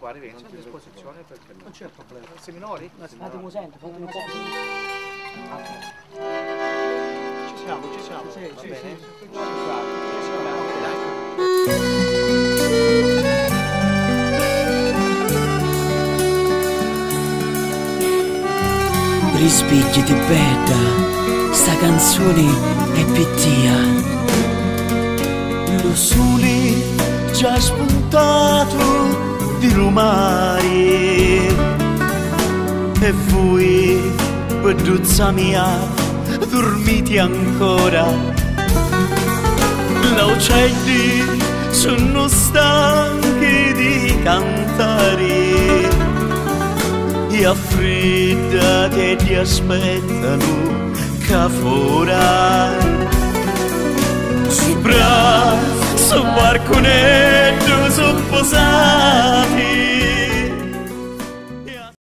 quali vengono a disposizione perché Non c'è problema. Se minori? Fatemi sento, fatemi un po'. Ci siamo, ci siamo. Sì, Va sì, bene? sì. Rispicchi di bella, sta canzone è pittia. Lo sole già spuntato di lumari e voi, peduzza mia, dormite ancora. Gli uccelli sono stanchi di cantare e a fredda che ti aspettano ca fuori. Sopra, su barconetto, su posare